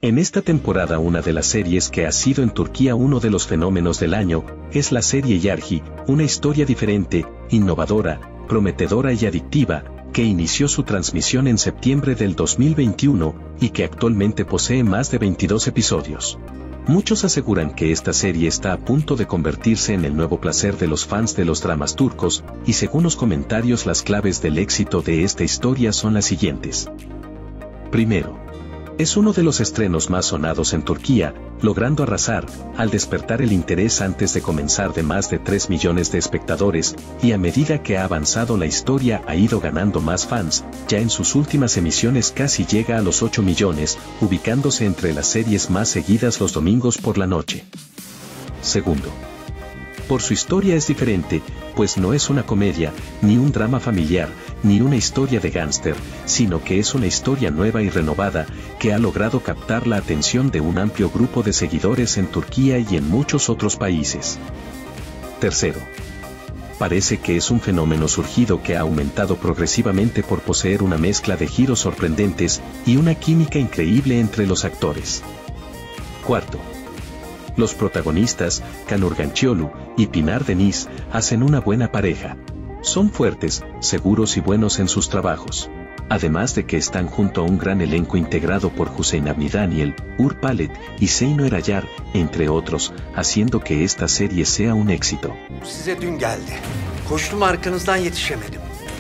En esta temporada una de las series que ha sido en Turquía uno de los fenómenos del año, es la serie Yargı, una historia diferente, innovadora, prometedora y adictiva, que inició su transmisión en septiembre del 2021, y que actualmente posee más de 22 episodios. Muchos aseguran que esta serie está a punto de convertirse en el nuevo placer de los fans de los dramas turcos, y según los comentarios las claves del éxito de esta historia son las siguientes. Primero, es uno de los estrenos más sonados en Turquía, logrando arrasar, al despertar el interés antes de comenzar de más de 3 millones de espectadores, y a medida que ha avanzado la historia ha ido ganando más fans, ya en sus últimas emisiones casi llega a los 8 millones, ubicándose entre las series más seguidas los domingos por la noche. Segundo, por su historia es diferente, pues no es una comedia, ni un drama familiar, ni una historia de gángster, sino que es una historia nueva y renovada, que ha logrado captar la atención de un amplio grupo de seguidores en Turquía y en muchos otros países. Tercero, parece que es un fenómeno surgido que ha aumentado progresivamente por poseer una mezcla de giros sorprendentes y una química increíble entre los actores. Cuarto, los protagonistas, Can Urganciolu y Pinar Deniz, hacen una buena pareja. Son fuertes, seguros y buenos en sus trabajos. Además de que están junto a un gran elenco integrado por Hüseyin Avni Daniel, Uğur Palet y Zeyno Erayar, entre otros, haciendo que esta serie sea un éxito. Size dün geldi. Koştum arkanızdan yetişemedim.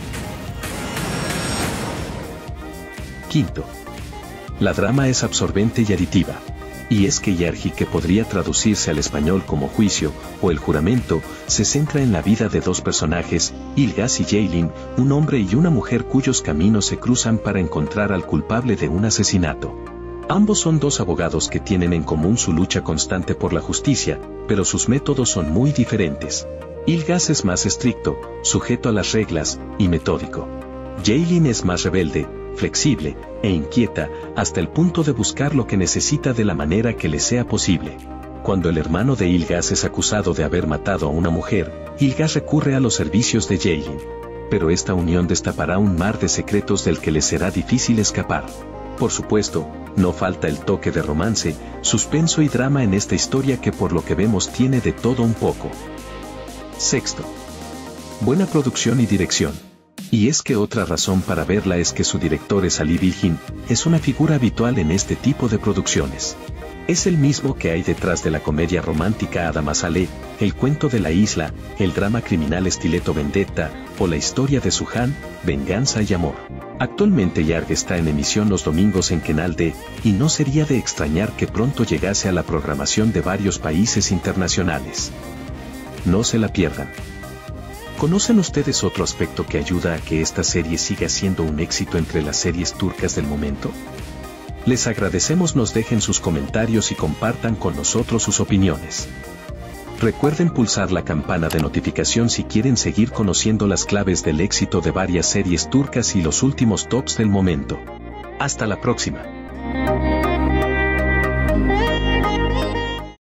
Quinto, la trama es absorbente y aditiva. Y es que Yargı, que podría traducirse al español como Juicio o El Juramento, se centra en la vida de dos personajes, Ilgaz y Ceylin, un hombre y una mujer cuyos caminos se cruzan para encontrar al culpable de un asesinato. Ambos son dos abogados que tienen en común su lucha constante por la justicia, pero sus métodos son muy diferentes. Ilgaz es más estricto, sujeto a las reglas, y metódico. Ceylin es más rebelde, flexible e inquieta, hasta el punto de buscar lo que necesita de la manera que le sea posible. Cuando el hermano de Ilgaz es acusado de haber matado a una mujer, Ilgaz recurre a los servicios de Ceylin. Pero esta unión destapará un mar de secretos del que le será difícil escapar. Por supuesto, no falta el toque de romance, suspenso y drama en esta historia que por lo que vemos tiene de todo un poco. Sexto, buena producción y dirección. Y es que otra razón para verla es que su director es Ali Bilgin, es una figura habitual en este tipo de producciones. Es el mismo que hay detrás de la comedia romántica Adamasale, El cuento de la isla, el drama criminal Stiletto Vendetta, o la historia de Suhan, Venganza y Amor. Actualmente Yargı está en emisión los domingos en Canal D, y no sería de extrañar que pronto llegase a la programación de varios países internacionales. No se la pierdan. ¿Conocen ustedes otro aspecto que ayuda a que esta serie siga siendo un éxito entre las series turcas del momento? Les agradecemos nos dejen sus comentarios y compartan con nosotros sus opiniones. Recuerden pulsar la campana de notificación si quieren seguir conociendo las claves del éxito de varias series turcas y los últimos tops del momento. Hasta la próxima.